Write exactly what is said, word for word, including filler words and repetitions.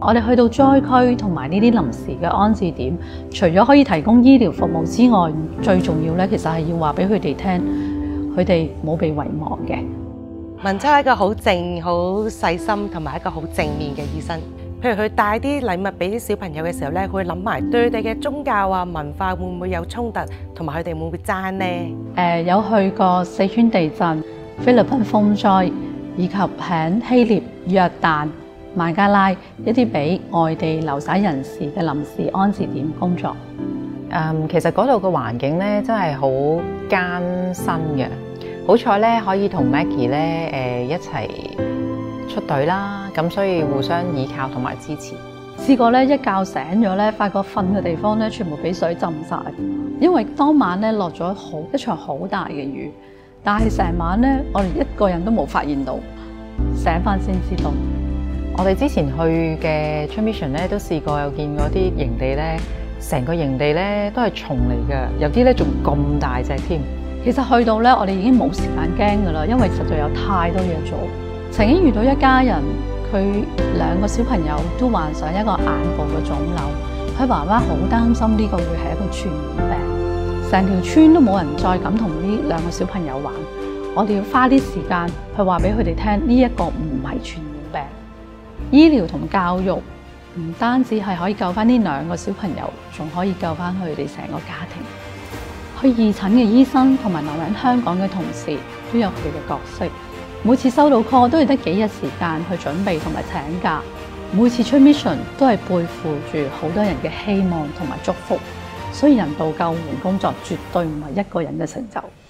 我哋去到災區同埋呢啲臨時嘅安置點，除咗可以提供醫療服務之外，最重要咧，其實係要話俾佢哋聽，佢哋冇被遺忘嘅。 文秋係一個好靜、好細心同埋一個好正面嘅醫生。譬如佢帶啲禮物俾啲小朋友嘅時候咧，佢會諗埋對佢哋嘅宗教啊、文化會唔會有衝突，同埋佢哋會唔會爭呢？誒、 呃，有去過四川地震、菲律賓風災，以及喺希臘、約旦、孟加拉一啲俾外地流徙人士嘅臨時安置點工作。 嗯，其實嗰度嘅環境咧真係好艱辛嘅。好彩咧可以同 Maggie 咧誒、呃、一齊出隊啦，咁所以互相依靠同埋支持。 試過咧一覺醒咗咧，發覺瞓嘅地方咧全部俾水浸晒，因為當晚咧落咗好一場好大嘅雨，但係成晚咧我哋一個人都冇發現到，醒翻先知道。 我哋之前去嘅 mission 咧都試過有見嗰啲營地咧，成個營地咧都係蟲嚟嘅，有啲咧仲咁大隻添。 其實去到咧，我哋已經冇時間驚噶啦，因為實在有太多嘢做。曾經遇到一家人，佢兩個小朋友都患上一個眼部嘅腫瘤，佢爸爸好擔心呢個會係一個傳染病，成條村都冇人再敢同呢兩個小朋友玩。我哋要花啲時間去話俾佢哋聽，呢一個唔係傳染病。醫療同教育唔單止係可以救翻呢兩個小朋友，仲可以救翻佢哋成個家庭。去義診嘅醫生同埋留喺香港嘅同事都有佢哋嘅角色。每次收到 call 都係得幾日時間去準備同埋請假。每次出 mission 都係背負住好多人嘅希望同埋祝福。所以人道救援工作絕對唔係一個人嘅成就。